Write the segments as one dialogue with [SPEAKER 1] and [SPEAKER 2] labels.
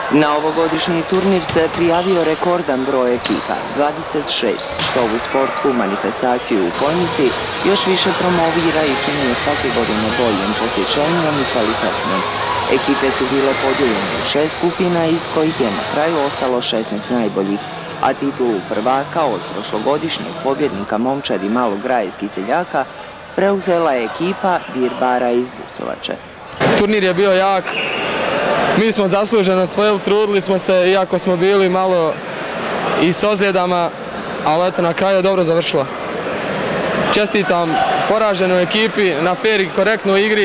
[SPEAKER 1] Na ovogodišnji turnir se prijavio rekordan broj ekipa, 26, što ovu sportsku manifestaciju u Fojnici još više promovira i čini je svake godine boljim, posjećenijom i kvalitetnom. Ekipe su bile podijeljene u 6 skupina, iz kojih je na kraju ostalo 16 najboljih, a titulu prvaka od prošlogodišnjeg pobjednika momčadi Malog Raja iz Kiseljaka preuzela je ekipa Bir Bara iz Busovače.
[SPEAKER 2] Turnir je bio jak, mi smo zasluženo svoje, trudili smo se, iako smo bili malo i s ozljedama, ali eto, na kraju je dobro završilo. Čestitam poraženoj ekipi na fer i korektnoj igri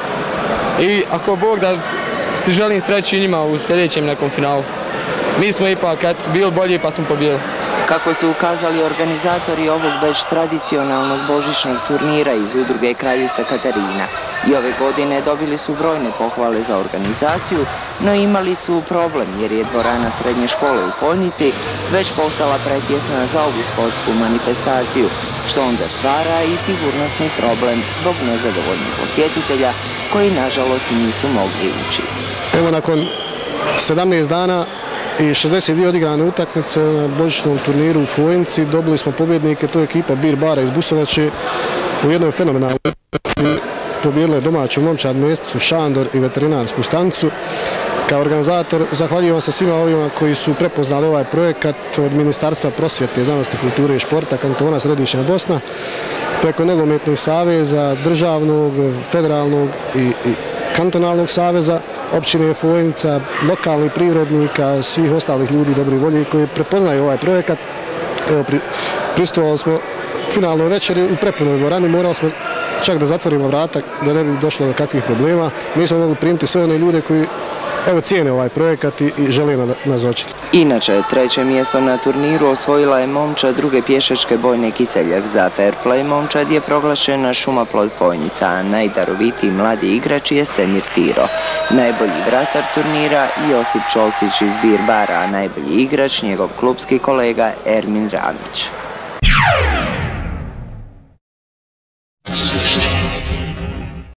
[SPEAKER 2] i ako Bog da si želim sreći njima u sljedećem nekom finalu. Mi smo ipak bili bolji pa smo pobijeli.
[SPEAKER 1] Kako su ukazali organizatori ovog već tradicionalnog božićnog turnira iz udruge Kraljica Katarina, i ove godine dobili su brojne pohvale za organizaciju, no imali su problem jer je dvorana srednje škole u Fojnici već postala pretjesna za ovu sportsku manifestaciju, što onda stvara i sigurnosni problem zbog nezadovoljnih posjetitelja koji nažalost nisu mogli ući.
[SPEAKER 3] Evo, nakon 17 dana i 62 odigrane utakmice na božićnom turniru u Fojnici dobili smo pobjednike, to je ekipa Bir Bara iz Busovače u jednoj fenomenalnoj pobijedile domaću momčad Mesticu, Šandor i veterinarsku stanicu. Kao organizator zahvaljujem se svima ovima koji su prepoznali ovaj projekat, od Ministarstva prosvjete, znanosti, kulture i športa, kantona Središnja Bosna, preko nogometnih saveza, državnog, federalnog i kantonalnog saveza, općine Fojnica, lokalnih privrednika, svih ostalih ljudi dobri volje koji prepoznaju ovaj projekat. Evo, prisustvovali smo finalnoj večeri u prepunoj dvorani, morali smo čak da zatvorimo vrata da ne bi došlo do kakvih problema. Mi smo mogli primiti sve one ljude koji cijene ovaj projekat i žele nazočiti.
[SPEAKER 1] Inače, treće mjesto na turniru osvojila je momčad druge pješačke bojne Kiseljak. Za fair play momčad je proglašena Šumaplod Fojnica, a najdarovitiji mladi igrač je Semir Tiro. Najbolji vratar turnira Josip Čolsić iz Bir Bara, a najbolji igrač njegov klupski kolega Ermin Ravnić.